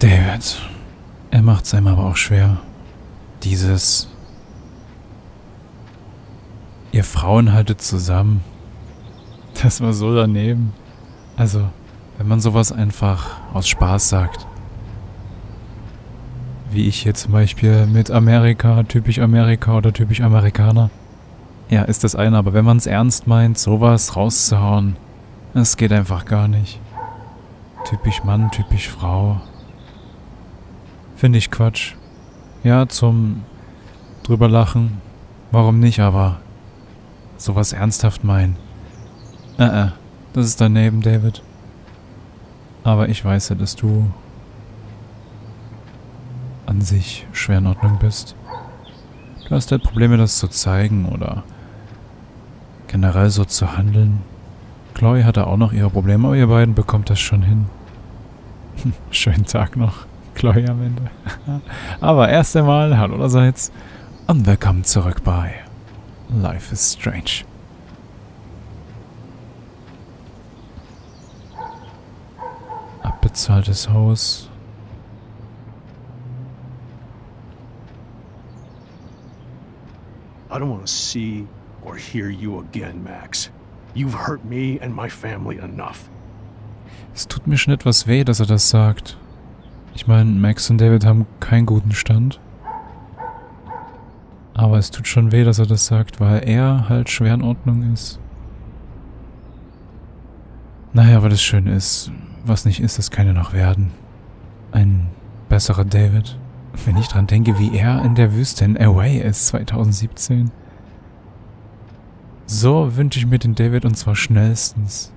David. Er macht's einem aber auch schwer. Dieses... Ihr Frauen haltet zusammen. Das war so daneben. Also, wenn man sowas einfach aus Spaß sagt. Wie ich hier zum Beispiel mit Amerika oder typisch Amerikaner. Ja, ist das eine, aber wenn man es ernst meint, sowas rauszuhauen, das geht einfach gar nicht. Typisch Mann, typisch Frau. Finde ich Quatsch. Ja, zum drüber lachen. Warum nicht, aber sowas ernsthaft meinen. Das ist daneben, David. Aber ich weiß ja, dass du an sich schwer in Ordnung bist. Du hast halt Probleme, das zu zeigen oder generell so zu handeln. Chloe hatte auch noch ihre Probleme, aber ihr beiden bekommt das schon hin. Schönen Tag noch, Chloe am Ende. Aber erst einmal, hallo allerseits und willkommen zurück bei Life is Strange. Abbezahltes Haus. I don't want to see or hear you again, Max. You've hurt me and my family enough. Es tut mir schon etwas weh, dass er das sagt. Ich meine, Max und David haben keinen guten Stand. Aber es tut schon weh, dass er das sagt, weil er halt schwer in Ordnung ist. Naja, aber das Schöne ist, was nicht ist, das kann ja noch werden. Ein besserer David. Wenn ich dran denke, wie er in der Wüste in Away ist, 2017. So wünsche ich mir den David und zwar schnellstens.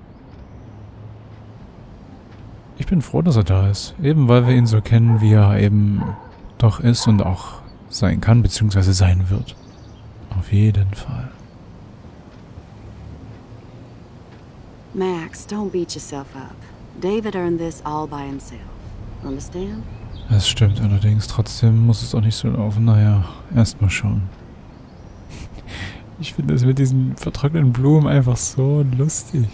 Ich bin froh, dass er da ist. Eben weil wir ihn so kennen, wie er eben doch ist und auch sein kann, beziehungsweise sein wird. Auf jeden Fall. Max, don't beat yourself up. David earned this all by himself. Understand? Das stimmt allerdings. Trotzdem muss es auch nicht so laufen. Naja, erstmal schon. Ich finde es mit diesen vertrockneten Blumen einfach so lustig.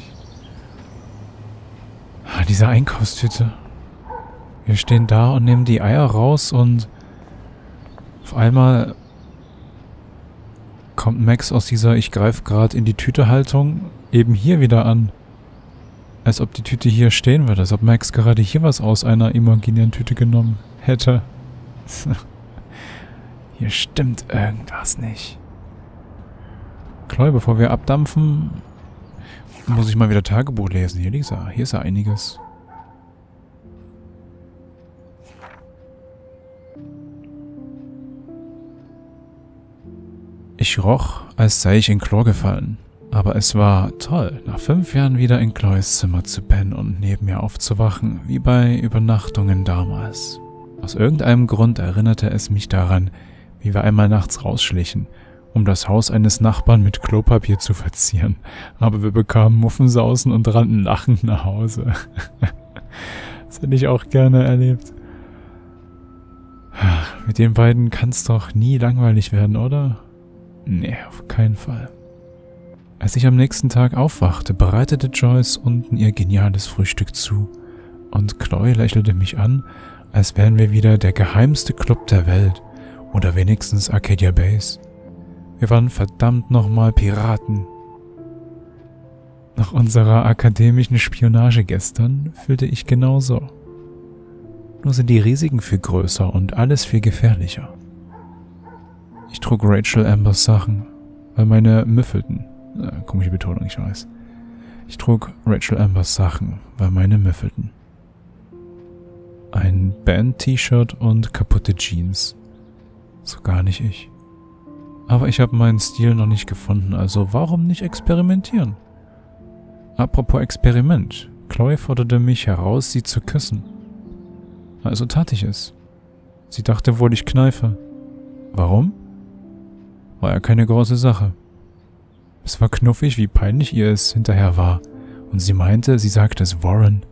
Ah, diese Einkaufstüte. Wir stehen da und nehmen die Eier raus und auf einmal kommt Max aus dieser Ich greife gerade in die Tüte Haltung eben hier wieder an. Als ob die Tüte hier stehen würde, als ob Max gerade hier was aus einer imaginären Tüte genommen hätte. Hier stimmt irgendwas nicht. Chloe, bevor wir abdampfen, muss ich mal wieder Tagebuch lesen. Hier ist ja einiges. Ich roch, als sei ich in Chlor gefallen. Aber es war toll, nach 5 Jahren wieder in Chloes Zimmer zu pennen und neben mir aufzuwachen, wie bei Übernachtungen damals. Aus irgendeinem Grund erinnerte es mich daran, wie wir einmal nachts rausschlichen, um das Haus eines Nachbarn mit Klopapier zu verzieren. Aber wir bekamen Muffensausen und rannten lachend nach Hause. Das hätte ich auch gerne erlebt. Mit den beiden kann's doch nie langweilig werden, oder? Nee, auf keinen Fall. Als ich am nächsten Tag aufwachte, bereitete Joyce unten ihr geniales Frühstück zu und Chloe lächelte mich an, als wären wir wieder der geheimste Club der Welt oder wenigstens Arcadia Base. Wir waren verdammt nochmal Piraten. Nach unserer akademischen Spionage gestern fühlte ich genauso. Nur sind die Risiken viel größer und alles viel gefährlicher. Ich trug Rachel Ambers Sachen, weil meine müffelten. Komische Betonung, ich weiß. Ich trug Rachel Ambers Sachen, weil meine müffelten. Ein Band-T-Shirt und kaputte Jeans. So gar nicht ich. Aber ich habe meinen Stil noch nicht gefunden, also warum nicht experimentieren? Apropos Experiment. Chloe forderte mich heraus, sie zu küssen. Also tat ich es. Sie dachte wohl, ich kneife. Warum? War ja keine große Sache. Es war knuffig, wie peinlich ihr es hinterher war. Und sie meinte, sie sagte es Warren.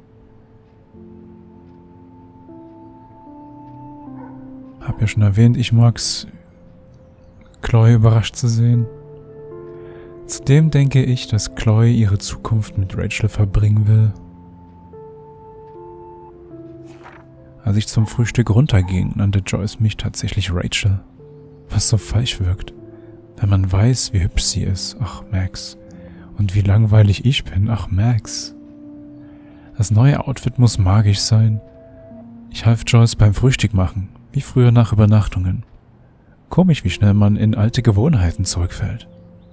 Hab ja schon erwähnt, ich mag's, Chloe überrascht zu sehen. Zudem denke ich, dass Chloe ihre Zukunft mit Rachel verbringen will. Als ich zum Frühstück runterging, nannte Joyce mich tatsächlich Rachel. Was so falsch wirkt, wenn man weiß, wie hübsch sie ist. Ach, Max. Und wie langweilig ich bin. Ach, Max. Das neue Outfit muss magisch sein. Ich half Joyce beim Frühstück machen, wie früher nach Übernachtungen. Komisch, wie schnell man in alte Gewohnheiten zurückfällt.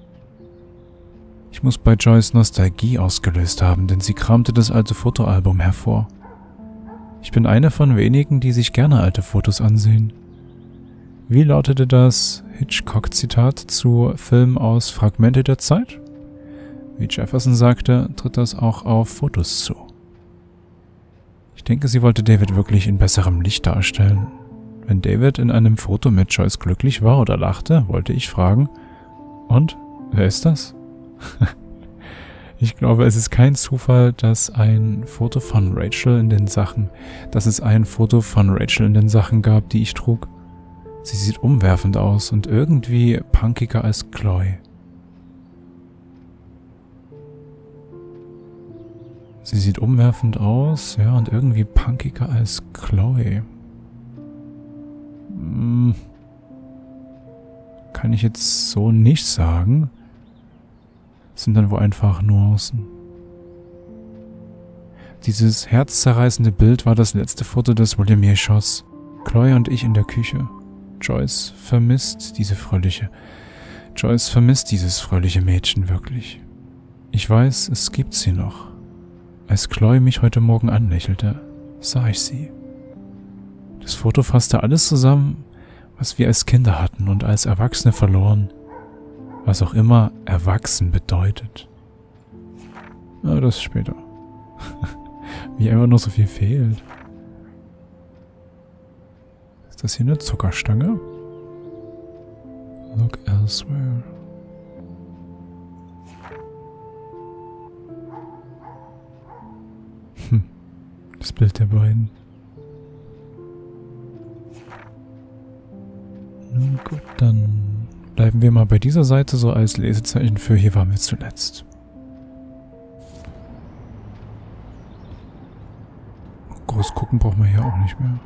Ich muss bei Joyce Nostalgie ausgelöst haben, denn sie kramte das alte Fotoalbum hervor. Ich bin einer von wenigen, die sich gerne alte Fotos ansehen. Wie lautete das Hitchcock-Zitat zu Filmen aus Fragmente der Zeit? Wie Jefferson sagte, tritt das auch auf Fotos zu. Ich denke, sie wollte David wirklich in besserem Licht darstellen. Wenn David in einem Foto mit Joyce glücklich war oder lachte, wollte ich fragen, und, wer ist das? Ich glaube, es ist kein Zufall, dass es ein Foto von Rachel in den Sachen gab, die ich trug. Sie sieht umwerfend aus und irgendwie punkiger als Chloe. Sie sieht umwerfend aus, ja, und irgendwie punkiger als Chloe. Kann ich jetzt so nicht sagen. Sind dann wohl einfach Nuancen. Dieses herzzerreißende Bild war das letzte Foto, das William mir schoss. Chloe und ich in der Küche. Joyce vermisst dieses fröhliche Mädchen wirklich. Ich weiß, es gibt sie noch. Als Chloe mich heute Morgen anlächelte, sah ich sie. Das Foto fasste alles zusammen, was wir als Kinder hatten und als Erwachsene verloren. Was auch immer erwachsen bedeutet. Na, das später. Wie einfach nur so viel fehlt. Ist das hier eine Zuckerstange? Look elsewhere. Das Bild der beiden. Nun gut, dann bleiben wir mal bei dieser Seite so als Lesezeichen für hier waren wir zuletzt. Groß gucken brauchen wir hier auch nicht mehr.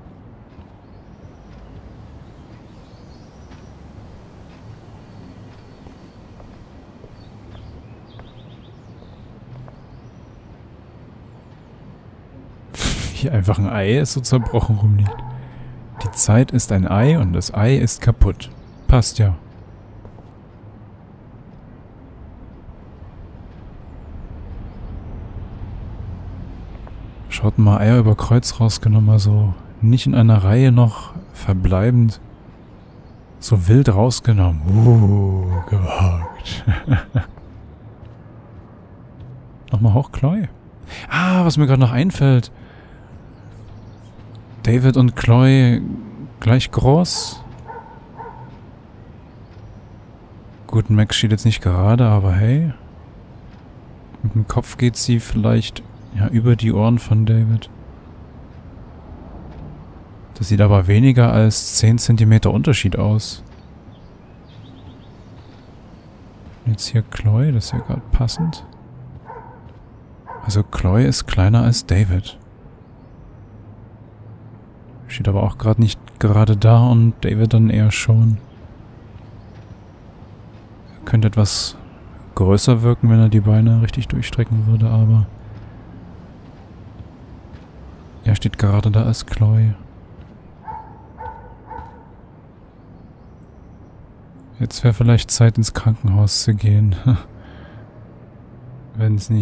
Hier einfach ein Ei ist so zerbrochen rumliegt. Die Zeit ist ein Ei und das Ei ist kaputt. Passt ja. Schaut mal, Eier über Kreuz rausgenommen, also nicht in einer Reihe noch verbleibend. So wild rausgenommen. Gewagt. Nochmal hoch, Chloe. Ah, was mir gerade noch einfällt. David und Chloe gleich groß. Gut, Max steht jetzt nicht gerade, aber hey. Mit dem Kopf geht sie vielleicht ja über die Ohren von David. Das sieht aber weniger als 10 cm Unterschied aus. Jetzt hier Chloe, das ist ja gerade passend. Also Chloe ist kleiner als David. Steht aber auch gerade nicht gerade da und David dann eher schon. Er könnte etwas größer wirken, wenn er die Beine richtig durchstrecken würde, aber er steht gerade da als Chloe. Jetzt wäre vielleicht Zeit, ins Krankenhaus zu gehen. Wenn das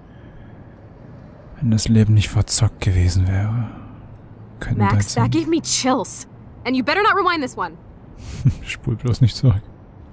Leben nicht verzockt gewesen wäre. Max, that gave me chills. And you better not rewind this one. Spul bloß nicht zurück.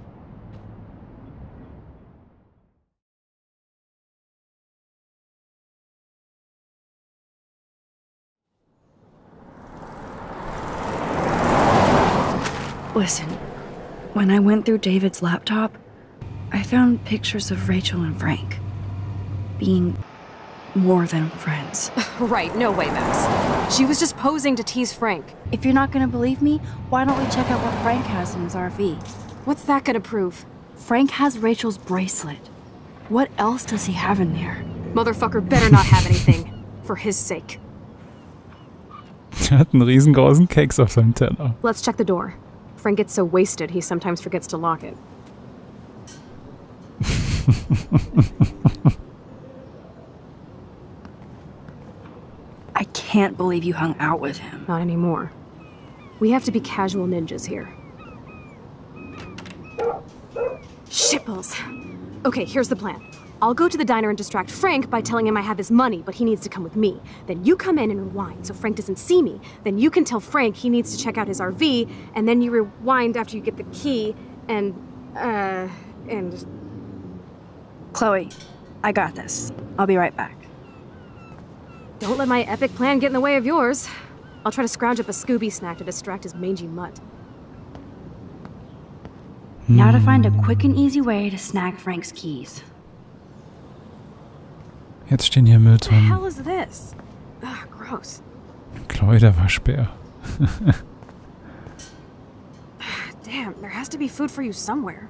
Listen, when I went through David's laptop, I found pictures of Rachel and Frank being more than friends. Right, no way, Max. She was just posing to tease Frank. If you're not gonna believe me, why don't we check out what Frank has in his RV? What's that gonna prove? Frank has Rachel's bracelet. What else does he have in there? Motherfucker better not have anything. For his sake. Er hat einen riesengroßen Keks auf seinem Teller. Let's check the door. Frank gets so wasted, he sometimes forgets to lock it. I can't believe you hung out with him. Not anymore. We have to be casual ninjas here. Shitballs. Okay, here's the plan. I'll go to the diner and distract Frank by telling him I have his money, but he needs to come with me. Then you come in and rewind so Frank doesn't see me. Then you can tell Frank he needs to check out his RV, and then you rewind after you get the key, and... Chloe, I got this. I'll be right back. Don't let my epic plan get in the way of yours. I'll try to scrounge up a Scooby snack to distract his mangy mutt. Now to find a quick and easy way to snag Frank's keys. Jetzt stehen hier What the Mülltonnen. hell is this? Ugh, gross. Chloe, der Waschbär. Damn, there has to be food for you somewhere.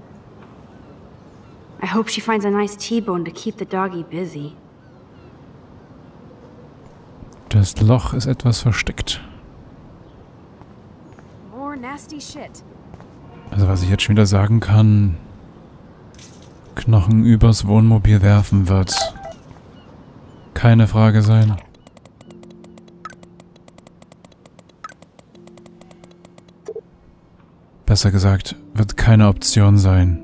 I hope she finds a nice T-bone to keep the doggy busy. Das Loch ist etwas versteckt. More nasty shit. Also was ich jetzt schon wieder sagen kann, Knochen übers Wohnmobil werfen wird keine Frage sein. Besser gesagt, wird keine Option sein.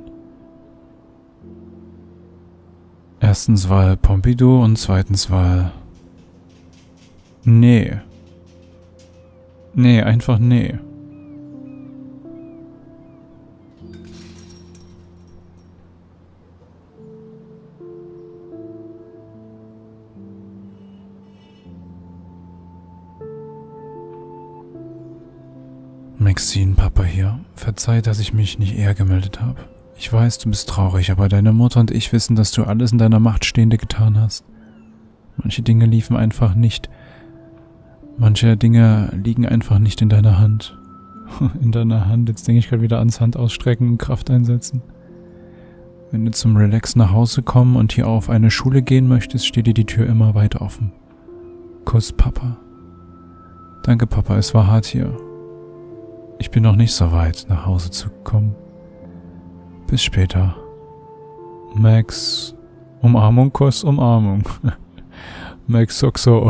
Erstens Wahl Pompidou und zweitens Wahl... Nee. Nee, einfach nee. Maxine, Papa hier. Verzeih, dass ich mich nicht eher gemeldet habe. Ich weiß, du bist traurig, aber deine Mutter und ich wissen, dass du alles in deiner Macht Stehende getan hast. Manche Dinge liefen einfach nicht. Manche Dinge liegen einfach nicht in deiner Hand. In deiner Hand, jetzt denke ich gerade wieder ans Hand ausstrecken und Kraft einsetzen. Wenn du zum Relax nach Hause kommen und hier auf eine Schule gehen möchtest, steht dir die Tür immer weit offen. Kuss, Papa. Danke, Papa, es war hart hier. Ich bin noch nicht so weit, nach Hause zu kommen. Bis später. Max. Umarmung, Kuss, Umarmung. Max Soxo.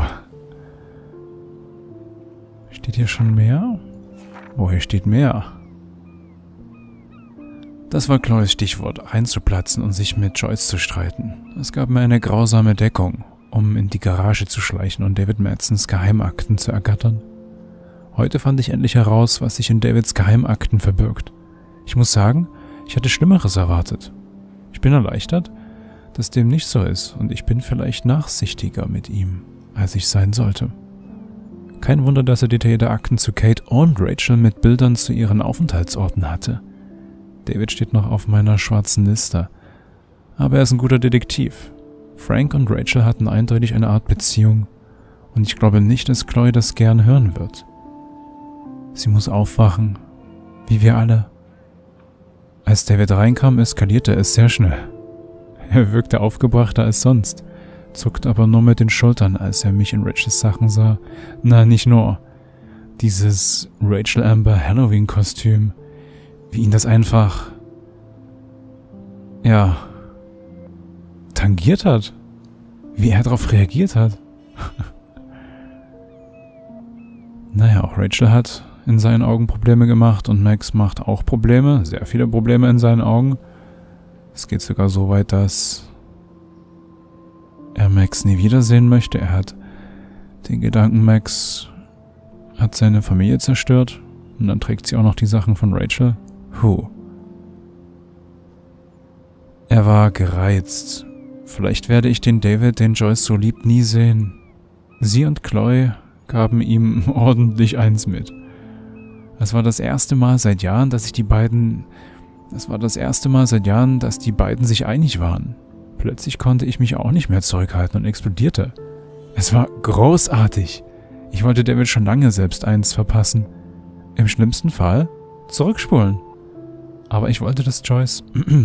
Steht hier schon mehr? Oh, hier steht mehr. Das war Chloes Stichwort, reinzuplatzen und sich mit Joyce zu streiten. Es gab mir eine grausame Deckung, um in die Garage zu schleichen und David Madsons Geheimakten zu ergattern. Heute fand ich endlich heraus, was sich in Davids Geheimakten verbirgt. Ich muss sagen, ich hatte Schlimmeres erwartet. Ich bin erleichtert, dass dem nicht so ist und ich bin vielleicht nachsichtiger mit ihm, als ich sein sollte. Kein Wunder, dass er detaillierte Akten zu Kate und Rachel mit Bildern zu ihren Aufenthaltsorten hatte. David steht noch auf meiner schwarzen Liste, aber er ist ein guter Detektiv. Frank und Rachel hatten eindeutig eine Art Beziehung und ich glaube nicht, dass Chloe das gern hören wird. Sie muss aufwachen, wie wir alle. Als David reinkam, eskalierte es sehr schnell. Er wirkte aufgebrachter als sonst, zuckte aber nur mit den Schultern, als er mich in Rachels Sachen sah. Na, nicht nur. Dieses Rachel Amber Halloween-Kostüm, wie ihn das einfach, ja, tangiert hat. Wie er darauf reagiert hat. Naja, auch Rachel hat in seinen Augen Probleme gemacht und Max macht auch Probleme, sehr viele Probleme in seinen Augen. Es geht sogar so weit, dass er Max nie wiedersehen möchte. Er hat den Gedanken, Max hat seine Familie zerstört und dann trägt sie auch noch die Sachen von Rachel. Er war gereizt. Vielleicht werde ich den David, den Joyce so liebt, nie sehen. Sie und Chloe gaben ihm ordentlich eins mit. Es war das erste Mal seit Jahren, dass die beiden sich einig waren. Plötzlich konnte ich mich auch nicht mehr zurückhalten und explodierte. Es war großartig. Ich wollte David schon lange selbst eins verpassen. Im schlimmsten Fall zurückspulen. Aber ich wollte, dass Joyce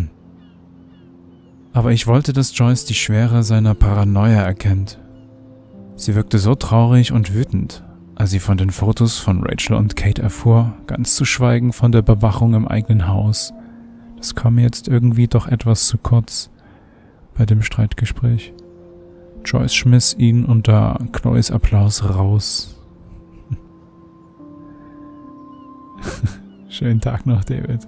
die Schwere seiner Paranoia erkennt. Sie wirkte so traurig und wütend, als sie von den Fotos von Rachel und Kate erfuhr, ganz zu schweigen von der Überwachung im eigenen Haus. Das kam mir jetzt irgendwie doch etwas zu kurz bei dem Streitgespräch. Joyce schmiss ihn unter Chloes Applaus raus. Schönen Tag noch, David.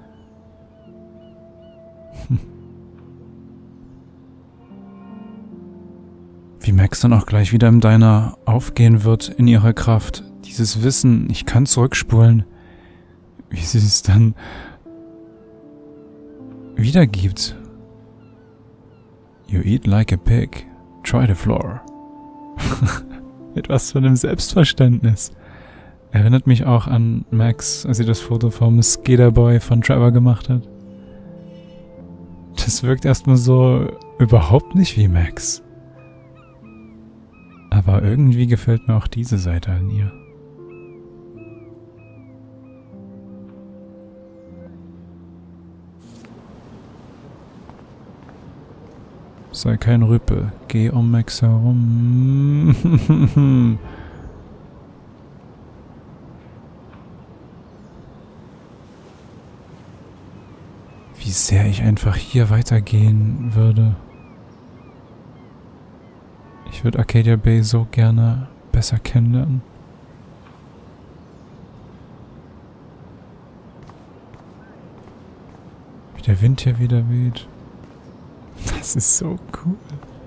Wie Max dann auch gleich wieder im Diner aufgehen wird in ihrer Kraft. Dieses Wissen, ich kann zurückspulen. Wie sie es dann wiedergibt. You eat like a pig. Try the floor. Etwas von einem Selbstverständnis. Erinnert mich auch an Max, als sie das Foto vom Skaterboy von Trevor gemacht hat. Das wirkt erstmal so überhaupt nicht wie Max. Aber irgendwie gefällt mir auch diese Seite an ihr. Sei kein Rüpel, geh um Max herum. Wie sehr ich einfach hier weitergehen würde. Ich würde Arcadia Bay so gerne besser kennenlernen. Wie der Wind hier wieder weht. Das ist so cool.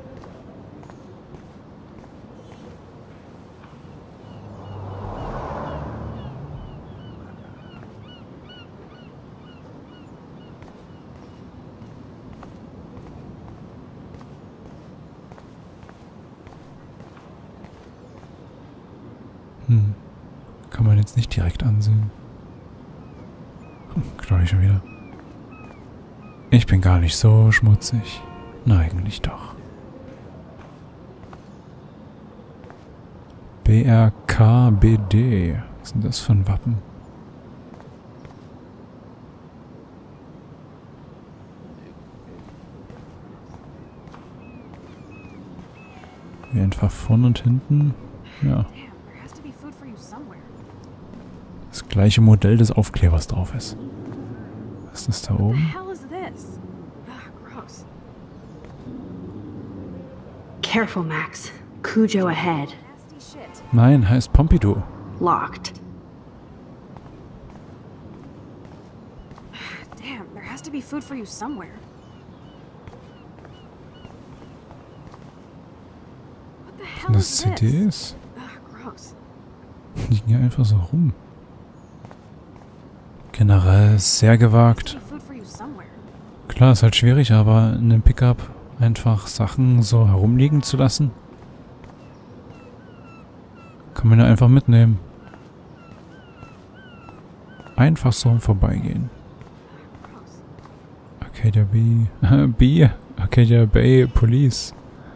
Kann man jetzt nicht direkt ansehen. Glaube ich schon wieder. Ich bin gar nicht so schmutzig. Na, eigentlich doch. BRKBD. Was sind das für ein Wappen? Wie einfach vorne und hinten. Ja. Das gleiche Modell des Aufklebers drauf ist. Was ist das da oben? Careful, Max. Cujo ahead. Nein, heißt Pompidou. Locked. Damn, there has to be food for you somewhere. What the hell Das is CDs? Gross. Die liegen ja einfach so rum. Generell sehr gewagt. Food for you somewhere. Klar, ist halt schwierig, aber in einem Pickup einfach Sachen so herumliegen zu lassen, kann man ja einfach mitnehmen. Einfach so im Vorbeigehen. Arcadia Bay, Arcadia Bay Police.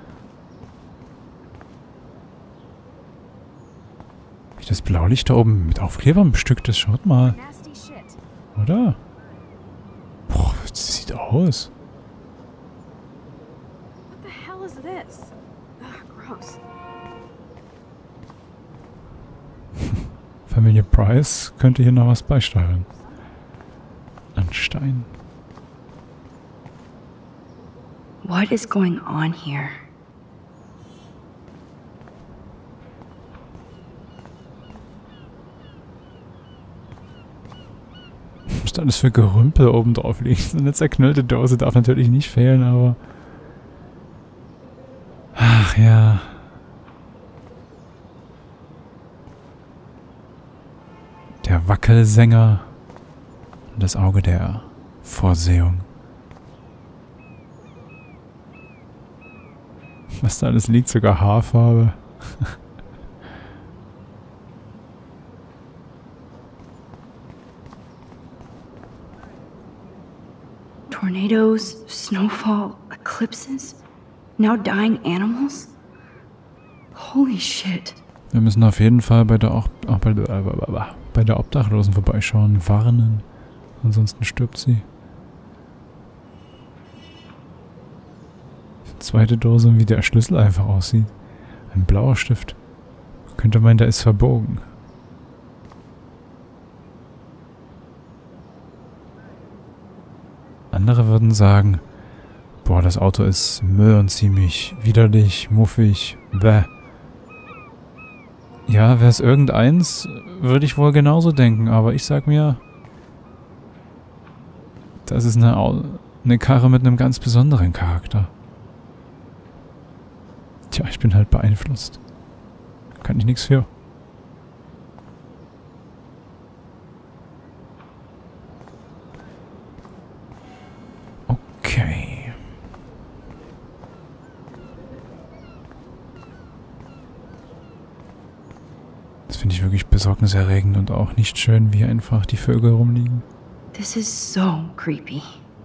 Wie das Blaulicht da oben mit Aufklebern bestückt ist, schaut mal. Oder? Boah, das sieht aus. Familie Price könnte hier noch was beisteuern. An Stein. What is going on here? Was da alles für Gerümpel oben drauf liegt. So eine zerknüllte Dose darf natürlich nicht fehlen, aber... Ach ja... Der Wackelsänger und das Auge der Vorsehung. Was da alles liegt, sogar Haarfarbe. Tornadoes, snowfall, eclipses, now dying animals? Holy shit. Wir müssen auf jeden Fall bei der Obdachlosen vorbeischauen, warnen. Ansonsten stirbt sie. Die zweite Dose, wie der Schlüssel einfach aussieht. Ein blauer Stift. Könnte meinen, der ist verbogen. Andere würden sagen, boah, das Auto ist Müll und ziemlich widerlich, muffig, bäh. Ja, wäre es irgendeins, würde ich wohl genauso denken, aber ich sag mir, das ist eine Karre mit einem ganz besonderen Charakter. Tja, ich bin halt beeinflusst. Kann ich nichts für. Okay. Das finde ich wirklich besorgniserregend und auch nicht schön, wie einfach die Vögel rumliegen. This is so creepy.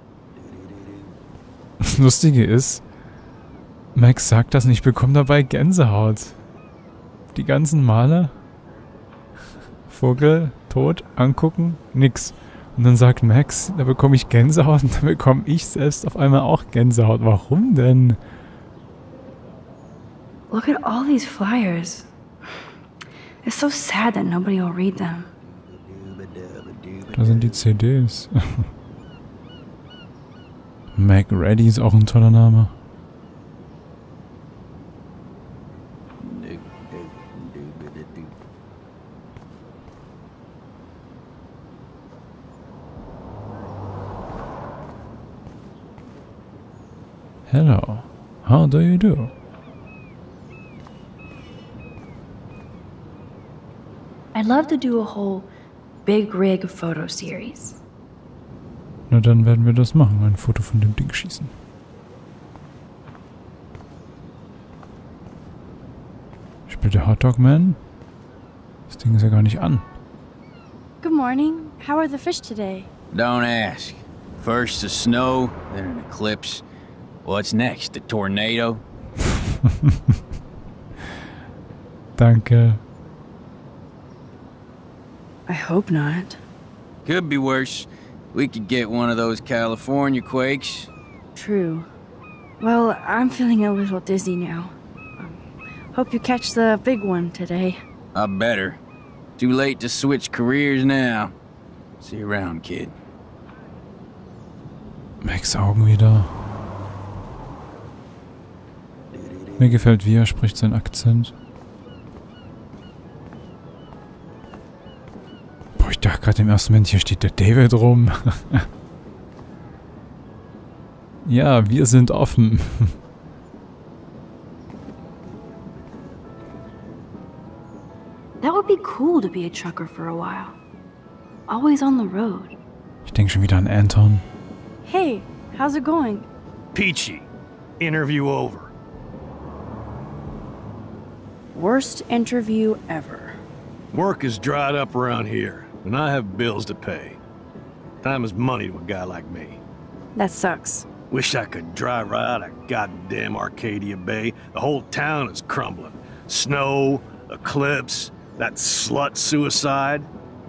Das Lustige ist, Max sagt das und ich bekomme dabei Gänsehaut. Die ganzen Male. Vogel, tot, angucken, nix. Und dann sagt Max, da bekomme ich Gänsehaut und dann bekomme ich selbst auf einmal auch Gänsehaut. Warum denn? Look at all these flyers. It's so sad that nobody will read them. Da sind die CDs. Mac Ready ist auch ein toller Name. Hello, how do you do? I'd love to do a whole big rig photo series. Na dann werden wir das machen, ein Foto von dem Ding schießen. Spielt der Hotdog Man? Das Ding ist ja gar nicht an. Good morning. How are the fish today? Don't ask. First the snow, then an eclipse. What's next? A tornado? Danke. I hope not. Could be worse. We could get one of those California quakes. True. Well, I'm feeling a little dizzy now. Hope you catch the big one today. I better. Too late to switch careers now. See you around, kid. Max Augen wieder. Mir gefällt, wie er spricht, sein Akzent. Boah, ich dachte gerade im ersten Moment, hier steht der David rum. Ja, wir sind offen. That would be cool to be a trucker for a while. Always on the road. Ich denke schon wieder an Anton. Hey, how's it going? Peachy. Interview over. Worst interview ever. Work is dried up around here, and I have bills to pay. Time is money to a guy like me. That sucks. Wish I could drive right out of goddamn Arcadia Bay. The whole town is crumbling. Snow, eclipse, that slut suicide.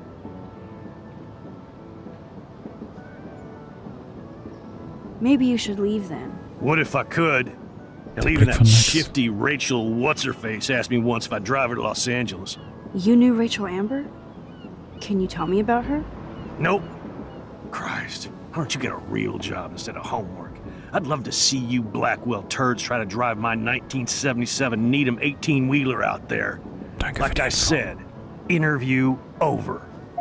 Maybe you should leave then. What if I could? Hell, Der even Blick von that Max. shifty Rachel What's-Her-Face asked me once if I'd drive her to Los Angeles. You knew Rachel Amber? Can you tell me about her? Nope. Christ, why don't you get a real job instead of homework? I'd love to see you Blackwell turds try to drive my 1977 Needham 18-wheeler out there. Danke für Like die I Info. said, interview over.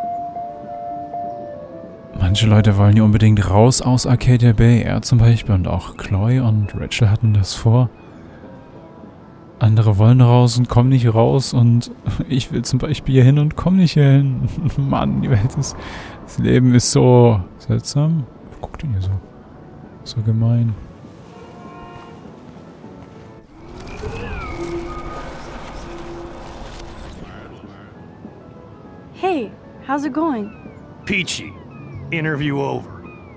Manche Leute wollen ja unbedingt raus aus Arcadia Bay. Er zum Beispiel und auch Chloe und Rachel hatten das vor. Andere wollen raus und kommen nicht raus und ich will zum Beispiel hier hin und komme nicht hier hin. Mann, die Welt ist... Das Leben ist so seltsam. Guckt ihn hier so. So gemein. Hey, how's it going? Peachy, interview over.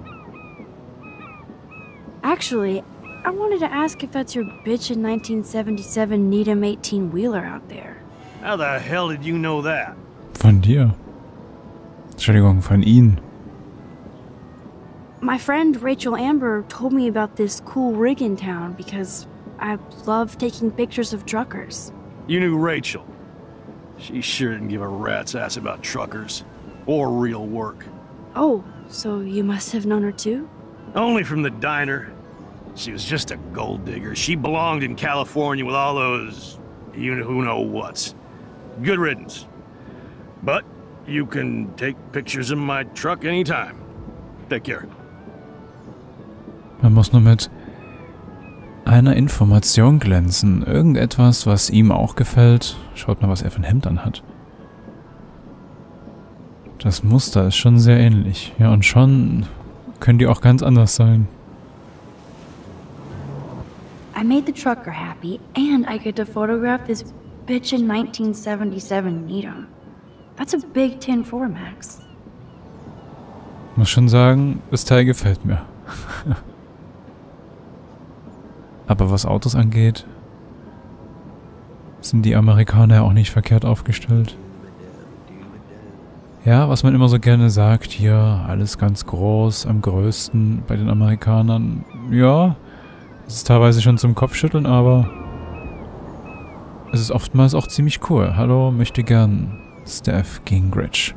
Actually, I wanted to ask if that's your bitchin' 1977 Needham 18-wheeler out there. How the hell did you know that? Von dir. Entschuldigung, von ihnen. My friend Rachel Amber told me about this cool rig in town because I love taking pictures of truckers. You knew Rachel. She sure didn't give a rat's ass about truckers. Or real work. Oh, so you must have known her too? Only from the diner. She was just a gold digger. She belonged in California with all those... who know whats. Good riddance. But you can take pictures of my truck anytime. Take care. Man muss nur mit einer Information glänzen. Irgendetwas, was ihm auch gefällt. Schaut mal, was er für ein Hemd anhat. Das Muster ist schon sehr ähnlich. Ja, und schon können die auch ganz anders sein. I made the trucker happy, and I get to photograph this bitchin' 1977 Needham. That's a big 10-4, Max. Muss schon sagen, das Teil gefällt mir. Aber was Autos angeht, sind die Amerikaner ja auch nicht verkehrt aufgestellt. Ja, was man immer so gerne sagt, hier, alles ganz groß, am größten bei den Amerikanern. Ja, es ist teilweise schon zum Kopfschütteln, aber es ist oftmals auch ziemlich cool. Hallo, möchte gern Steph Gingrich.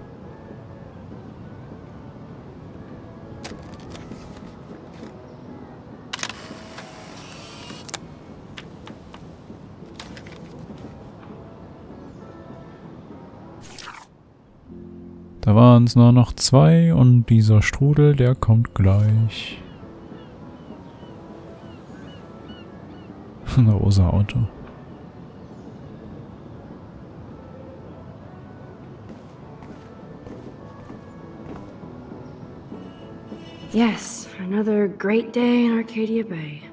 Da waren es nur noch 2 und dieser Strudel, der kommt gleich. Ein rosa Auto. Yes, another great day in Arcadia Bay.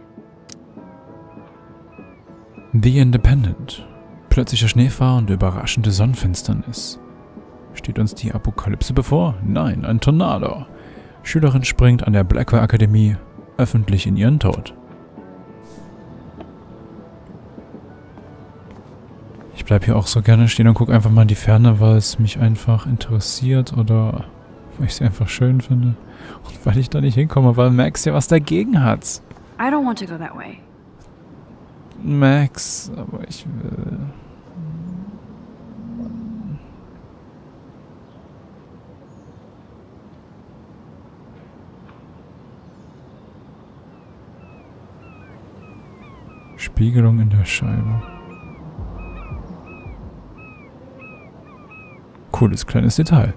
The Independent. Plötzlicher Schneefall und überraschende Sonnenfinsternis. Steht uns die Apokalypse bevor? Nein, ein Tornado. Schülerin springt an der Blackwell Akademie öffentlich in ihren Tod. Ich bleib hier auch so gerne stehen und gucke einfach mal in die Ferne, weil es mich einfach interessiert oder weil ich sie einfach schön finde. Und weil ich da nicht hinkomme, weil Max ja was dagegen hat. I don't want to go that way. Max, aber ich will... Spiegelung in der Scheibe. Cooles kleines Detail.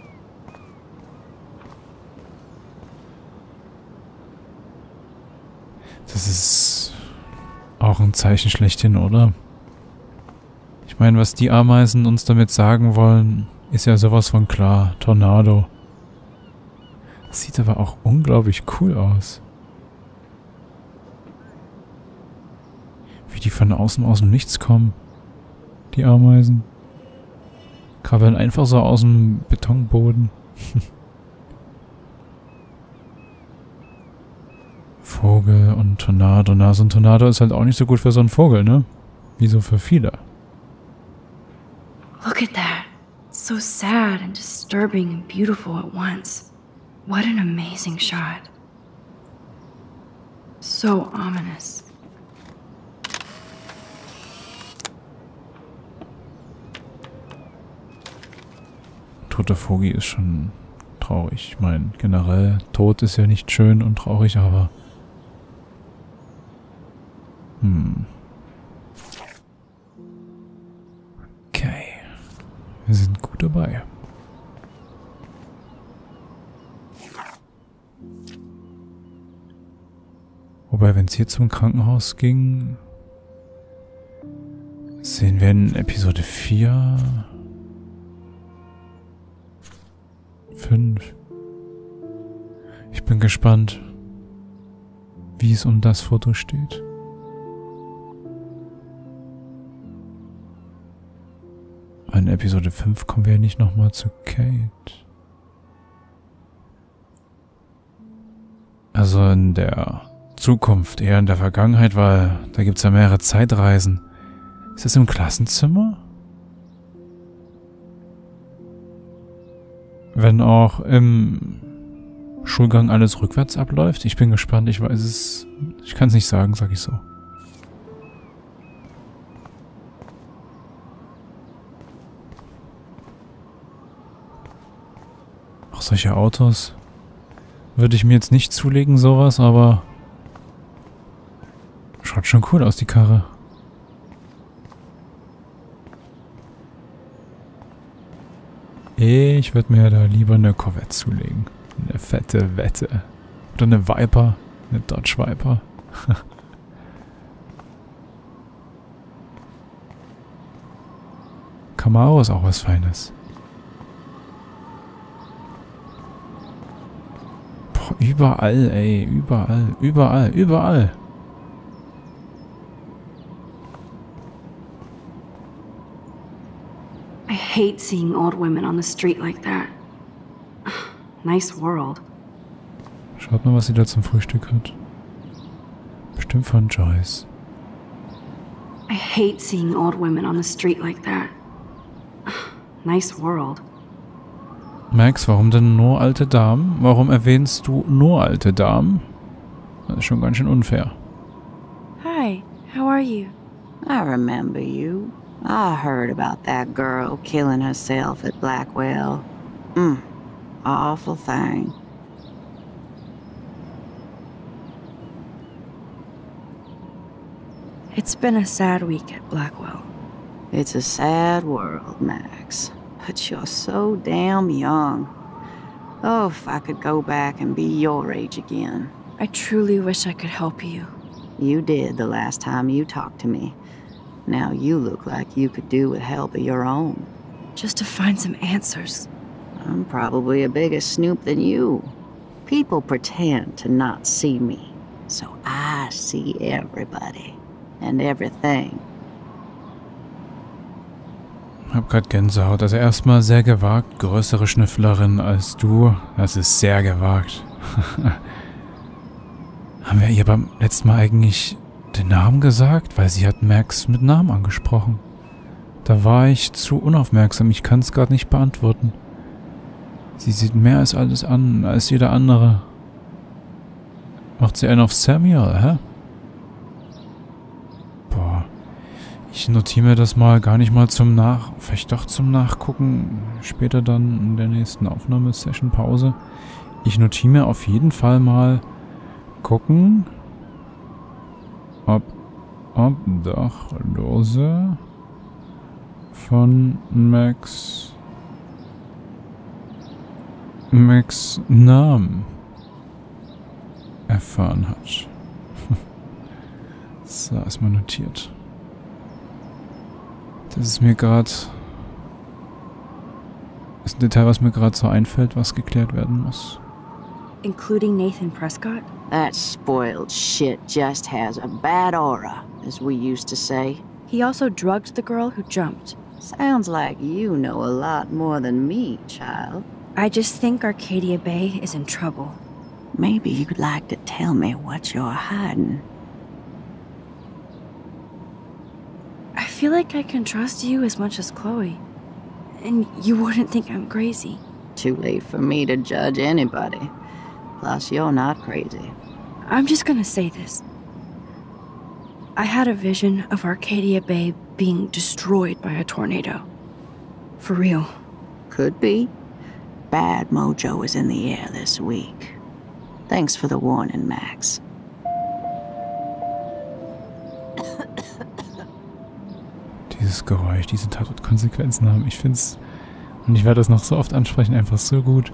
Das ist auch ein Zeichen schlechthin, oder? Ich meine, was die Ameisen uns damit sagen wollen, ist ja sowas von klar. Tornado. Das sieht aber auch unglaublich cool aus. Wie die von außen aus dem Nichts kommen. Die Ameisen. Krabbeln einfach so aus dem Betonboden. Vogel und Tornado. Na, so ein Tornado ist halt auch nicht so gut für so einen Vogel, ne? Wie so für viele. Look at that. It's so sad and disturbing and beautiful at once. What an amazing shot. So ominous. Toter Vogel ist schon traurig. Ich meine, generell, Tod ist ja nicht schön und traurig, aber... Okay. Wir sind gut dabei. Wobei, wenn es hier zum Krankenhaus ging... Sehen wir in Episode 4... 5. Ich bin gespannt, wie es um das Foto steht. In Episode 5 kommen wir ja nicht nochmal zu Kate. Also in der Zukunft, eher in der Vergangenheit, weil da gibt es ja mehrere Zeitreisen. Ist das im Klassenzimmer? Wenn auch im Schulgang alles rückwärts abläuft? Ich bin gespannt, ich weiß es... Ich kann es nicht sagen, sag ich so. Auch solche Autos würde ich mir jetzt nicht zulegen, sowas, aber schaut schon cool aus, die Karre. Ich würde mir da lieber eine Corvette zulegen. Eine fette Wette. Oder eine Viper. Eine Dodge Viper. Camaro ist auch was Feines. Boah, überall, ey. Überall, überall, überall. I hate seeing old women on the street like that. Nice world. Schaut mal, was sie da zum Frühstück hat. Bestimmt von Joyce. I hate seeing old women on the street like that. Nice world. Max, warum denn nur alte Damen? Warum erwähnst du nur alte Damen? Das ist schon ganz schön unfair. Hi, how are you? I remember you. I heard about that girl killing herself at Blackwell. Awful thing. It's been a sad week at Blackwell. It's a sad world, Max. But you're so damn young. Oh, if I could go back and be your age again. I truly wish I could help you. You did the last time you talked to me. Now you look like you could do with help of your own. Just to find some answers. I'm probably a bigger snoop than you. People pretend to not see me, so I see everybody and everything. Hab grad Gänsehaut. Also erstmal sehr gewagt. Größere Schnüfflerin als du. Das ist sehr gewagt. Haben wir ihr beim letzten Mal eigentlich den Namen gesagt? Weil sie hat Max mit Namen angesprochen. Da war ich zu unaufmerksam. Ich kann es gerade nicht beantworten. Sie sieht mehr als alles an, als jeder andere. Macht sie einen auf Samuel, hä? Boah. Ich notiere mir das mal gar nicht mal vielleicht doch zum Nachgucken. Später dann in der nächsten Aufnahmesession Pause. Ich notiere mir auf jeden Fall mal gucken, ob Obdachlose von Max Namen erfahren hat. So, erstmal notiert. Das ist mir gerade... ist ein Detail, was mir gerade so einfällt, was geklärt werden muss. Including Nathan Prescott? That spoiled shit just has a bad aura, as we used to say. He also drugged the girl who jumped. Sounds like you know a lot more than me, child. I just think Arcadia Bay is in trouble. Maybe you'd like to tell me what you're hiding. I feel like I can trust you as much as Chloe. And you wouldn't think I'm crazy. Too late for me to judge anybody. Plus, you're not crazy. I'm just gonna say this. I had a vision of Arcadia Bay being destroyed by a tornado. For real. Could be. Bad mojo is in the air this week. Thanks for the warning, Max. Dieses Geräusch, diese Tat wird Konsequenzen haben. Ich find's, und ich werde das noch so oft ansprechen, einfach so gut.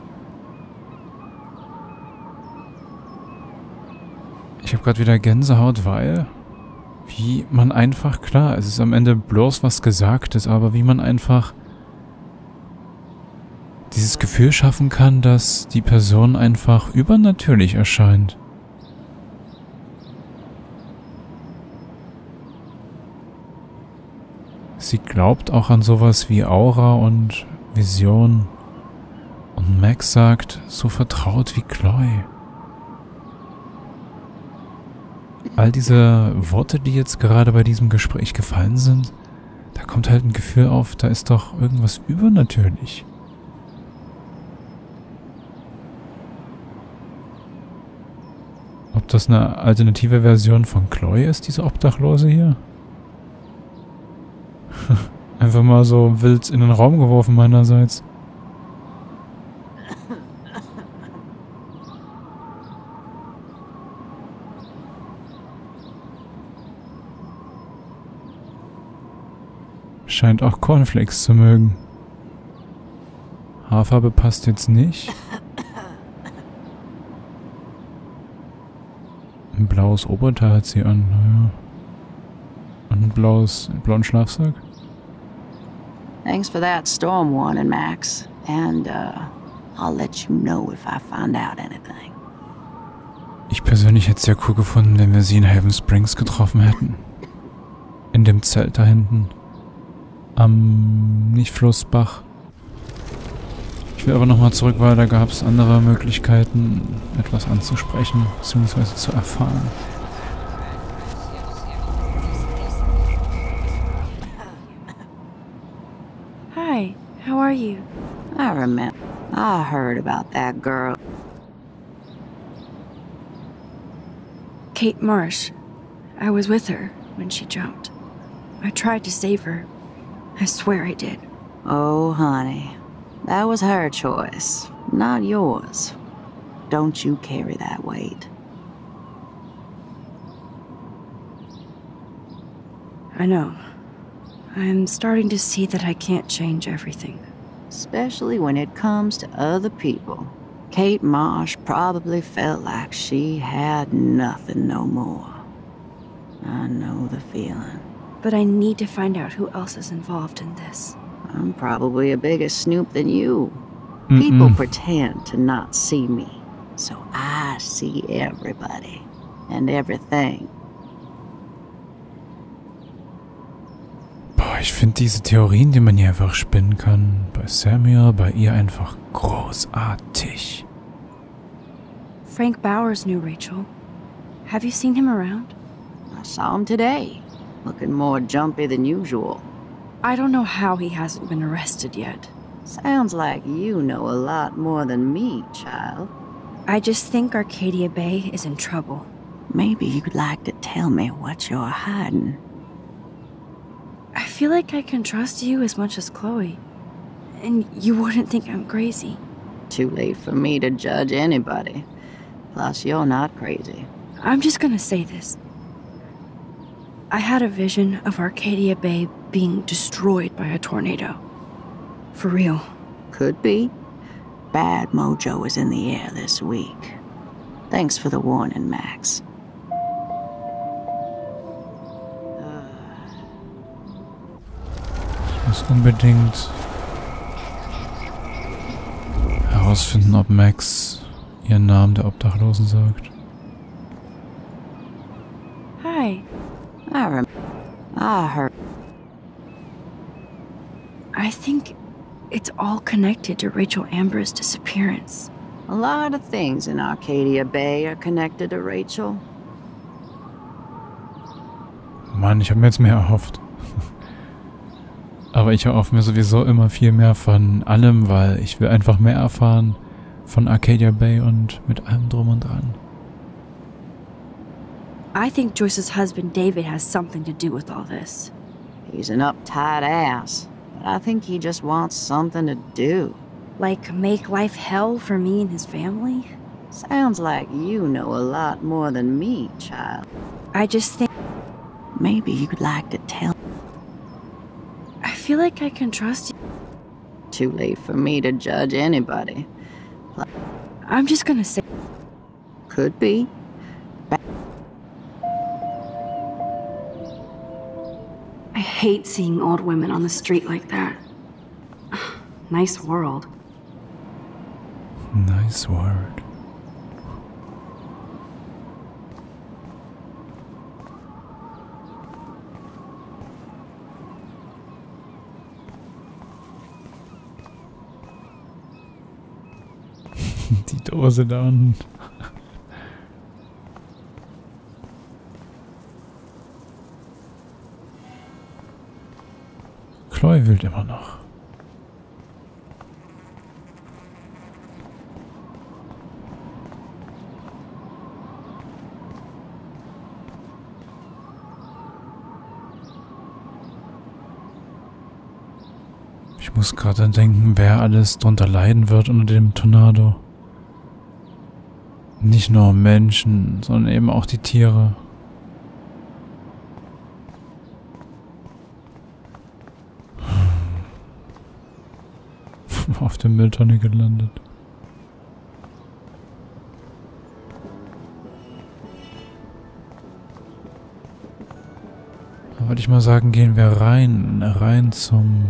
Ich habe gerade wieder Gänsehaut, weil wie man einfach, klar, es ist am Ende bloß was Gesagtes, aber wie man einfach dieses Gefühl schaffen kann, dass die Person einfach übernatürlich erscheint. Sie glaubt auch an sowas wie Aura und Vision. Und Max sagt, so vertraut wie Chloe. All diese Worte, die jetzt gerade bei diesem Gespräch gefallen sind, da kommt halt ein Gefühl auf, da ist doch irgendwas übernatürlich. Ob das eine alternative Version von Chloe ist, diese Obdachlose hier? Einfach mal so wild in den Raum geworfen meinerseits. scheint auch Cornflakes zu mögen. Haarfarbe passt jetzt nicht. Ein blaues Oberteil hat sie an, naja. Und einen blauen Schlafsack. Thanks for that storm warning, Max. And, I'll let you know if I find out anything. Ich persönlich hätte es sehr cool gefunden, wenn wir sie in Haven Springs getroffen hätten. In dem Zelt da hinten. Am, nicht Flussbach. Ich will aber nochmal zurück, weil da gab es andere Möglichkeiten, etwas anzusprechen, bzw. zu erfahren. Hi, how are you? I remember. I heard about that girl. Kate Marsh. I was with her when she jumped. I tried to save her. I swear I did. Oh, honey. That was her choice, not yours. Don't you carry that weight. I know. I'm starting to see that I can't change everything. Especially when it comes to other people. Kate Marsh probably felt like she had nothing no more. I know the feeling. But I need to find out who else is involved in this. I'm probably a bigger snoop than you. People pretend to not see me, so I see everybody and everything. Boah, ich finde diese Theorien, die man hier einfach spinnen kann, bei Samuel, bei ihr einfach großartig. Frank Bowers knew Rachel. Have you seen him around? I saw him today, looking more jumpy than usual. I don't know how he hasn't been arrested yet. Sounds like you know a lot more than me, child. I just think Arcadia Bay is in trouble. Maybe you'd like to tell me what you're hiding. I feel like I can trust you as much as Chloe. And you wouldn't think I'm crazy. Too late for me to judge anybody. Plus, you're not crazy. I'm just gonna say this. I had a vision of Arcadia Bay being destroyed by a tornado. For real. Could be. Bad mojo is in the air this week. Thanks for the warning, Max. Ich muss unbedingt herausfinden, ob Max ihren Namen der Obdachlosen sagt. Hi. I heard. I think it's all connected to Rachel Amber's disappearance. A lot of things in Arcadia Bay are connected to Rachel. Mann, ich habe mir jetzt mehr erhofft. Aber ich erhoffe mir sowieso immer viel mehr von allem, weil ich will einfach mehr erfahren von Arcadia Bay und mit allem drum und dran. I think Joyce's husband David has something to do with all this. He's an uptight ass, but I think he just wants something to do. Like make life hell for me and his family? Sounds like you know a lot more than me, child. I just think... Maybe you'd like to tell... I feel like I can trust you. Too late for me to judge anybody. I'm just gonna say... Could be. I hate seeing old women on the street like that. Nice world. Nice word. Die Dose da unten. Chloe will immer noch. Ich muss gerade denken, wer alles drunter leiden wird unter dem Tornado. Nicht nur Menschen, sondern eben auch die Tiere. auf der Mülltonne gelandet. Da würde ich mal sagen, gehen wir rein zum...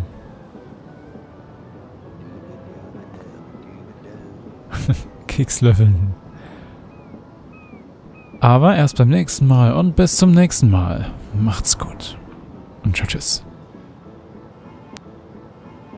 Kekslöffeln. Aber erst beim nächsten Mal und bis zum nächsten Mal. Macht's gut. Und tschüss.